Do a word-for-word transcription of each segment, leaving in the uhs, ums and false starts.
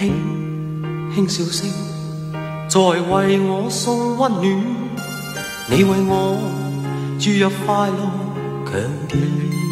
轻轻笑聲，在為我送溫暖。你為我注入快樂強電，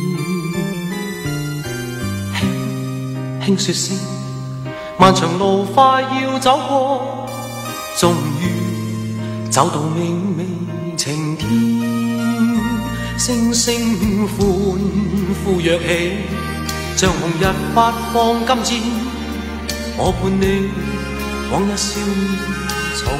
輕輕說聲，漫長路快要走過，終於走到明媚晴天。星星歡呼躍起，像紅日發放金箭。我伴你往日笑面重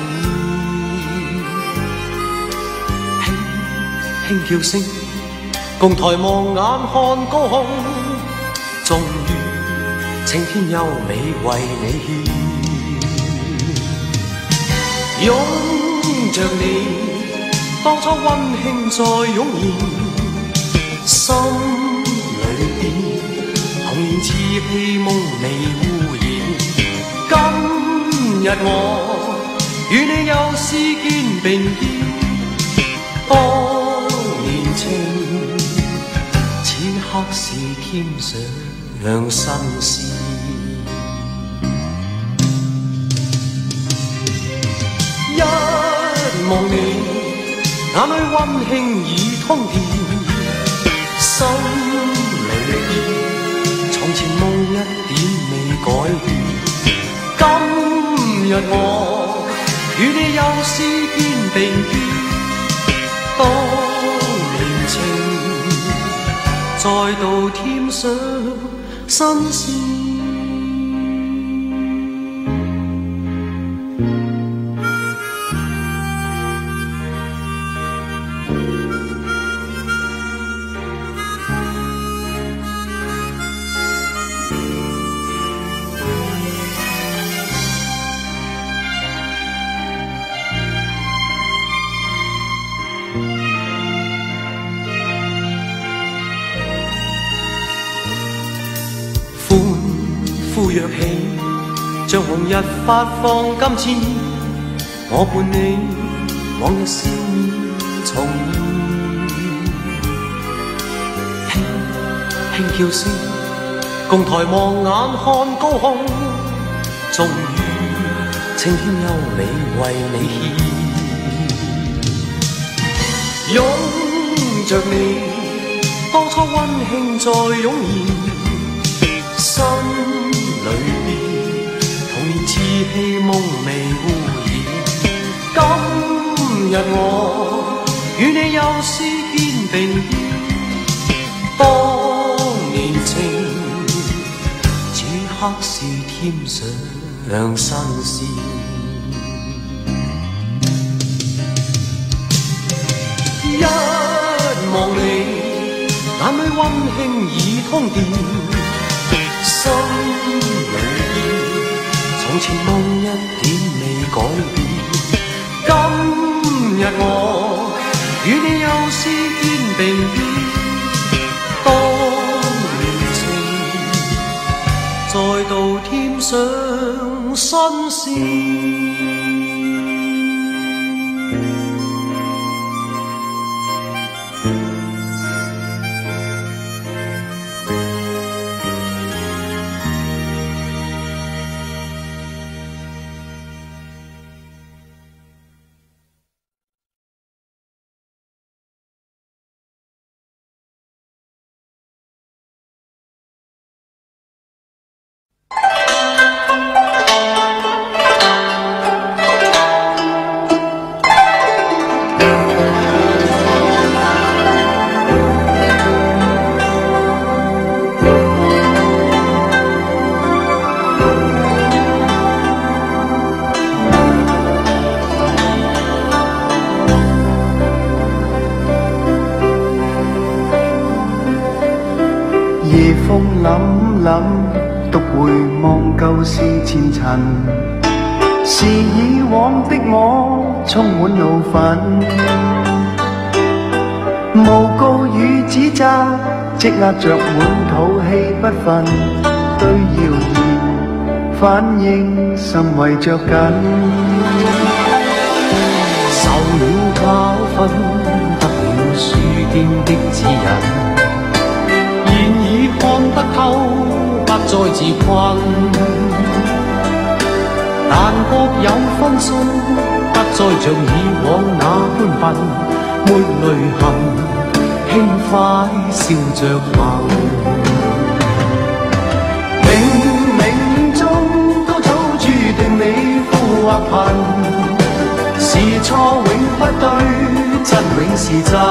現，輕輕叫聲，共抬望眼看高空，終於青天優美為你獻。擁着你，當初溫馨再湧現，心裏邊童年稚氣夢未污染。今日我與你又試肩並肩，當年情此刻是添上新鮮。一望你，眼裏溫馨已通電，心裏邊從前夢一點未改變。今日我與你又試肩並肩，當年情再度添上新鮮。呼躍起，像紅日發放金箭。我伴你往日笑面重現，輕輕叫聲，共抬望眼看高空，終於青天優美為你獻。擁着你，當初溫馨再湧現。心裏邊童年稚氣夢未污染。今日我與你又試肩並肩，當年情此刻是添上新鮮。一望你，眼裏溫馨已通電。心裏邊從前夢一點未改變。今日我與你又試肩並肩，當年情再度添上新鮮。 夜風凜凜，獨回望舊事前塵，是以往的我充滿怒憤，誣告與指責積壓着滿肚氣不忿，對謠言反應甚為着緊， 受了教訓，得了書店的指引。看得透，不再自困。 有分數，不再像以往那般笨，沒淚痕，輕快笑着行。冥冥中都早注定你富或貧，是錯永不對，真永是真。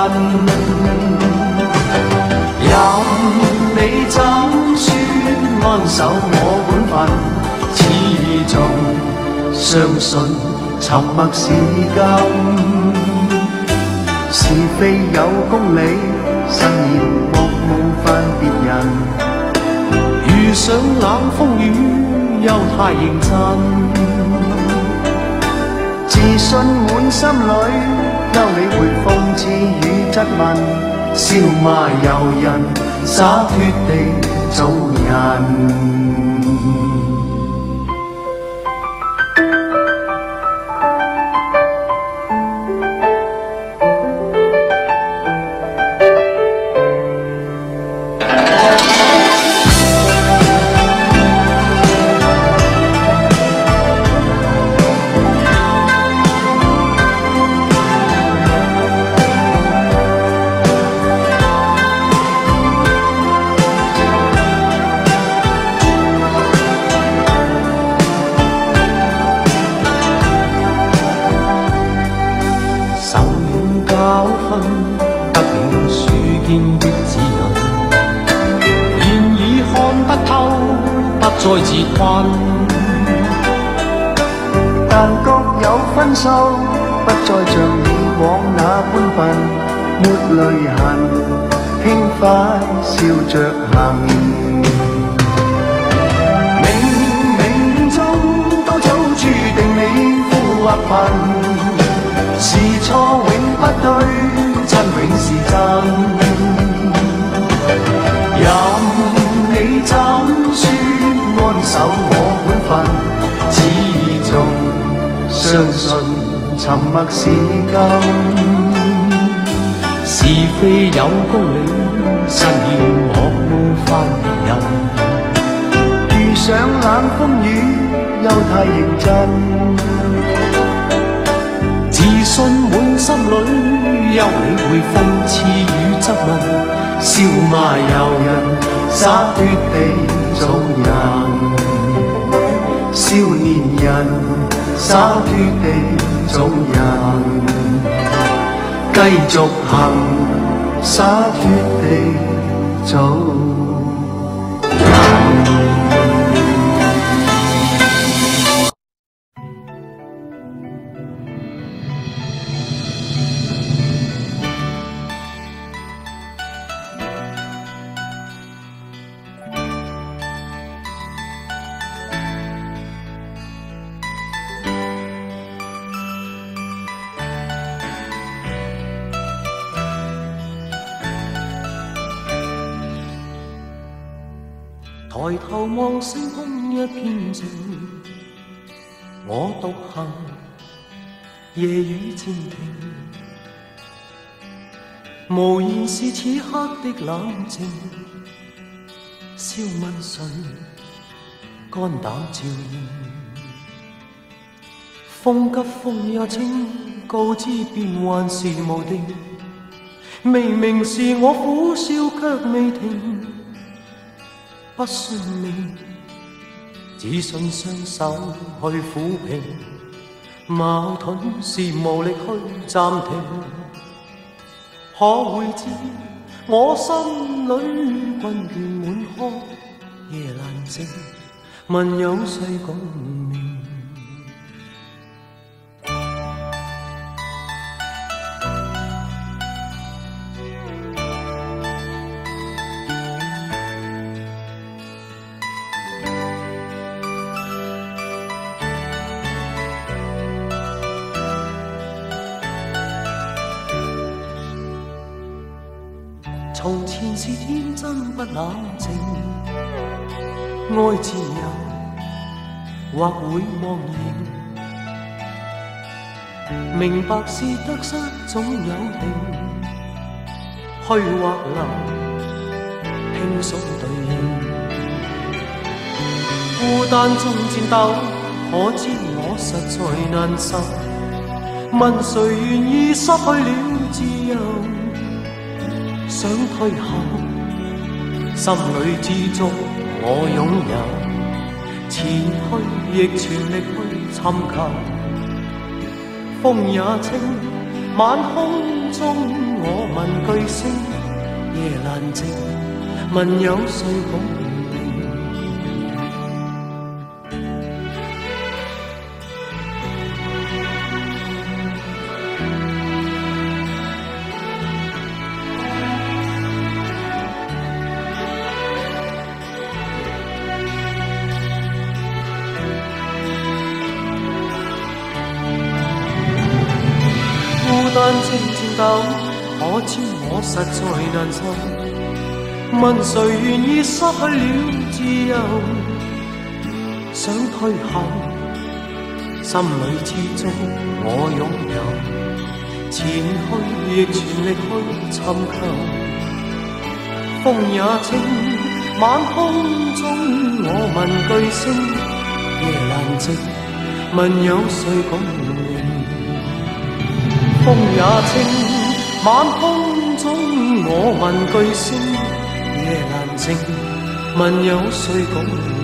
任你怎說安守我本分，始終相信沉默是金。是非有公理，慎言莫冒犯別人。遇上冷風雨，又太認真。自信滿心裏，休理會諷刺與質問。笑罵由人，灑脱地做人。再自困，但各有分數，不再像以往那般笨，沒淚痕，輕快笑着行。冥冥中都早注定你富或貧，是錯永不對，真永是真。任你怎說安守我本分，始終相信沉默是金。是非有公理，慎言莫冒犯別人。遇上冷風雨，又太認真。自信滿心裏，休理會諷刺與質問。笑罵由人，灑脱地做人。少年人，灑脱地做人。繼續行，灑脱地做人。抬頭望星空一片靜，我獨行，夜雨漸停，無言是此刻的冷靜。笑問誰，肝膽照應，風急風也清，告知變幻是無定。明明是我苦笑卻未停。不信命，只信雙手去撫平，矛盾是無力去暫停。可會知我心裏困倦滿腔，夜闌靜，問有誰共鳴？從前是天真不冷靜，愛自由或會忘形，明白是得失總有定，虛或流，輕鬆對應，孤單中戰鬥， 可知我實在難受。問誰願意失去了自由？想退後，心裏知足我擁有，前去亦全力去尋求。風也清，晚空中我問句聲，夜闌靜，問有誰共鳴？孤單靜靜抖，可知我實在難受。問誰願意失去了自由？想退後，心裏知足我擁有，前去亦全力去尋求。風也清，晚空中我問句聲，夜闌靜，問有誰共鳴？風也清，晚空中我問句聲，夜闌靜，問有誰共鳴？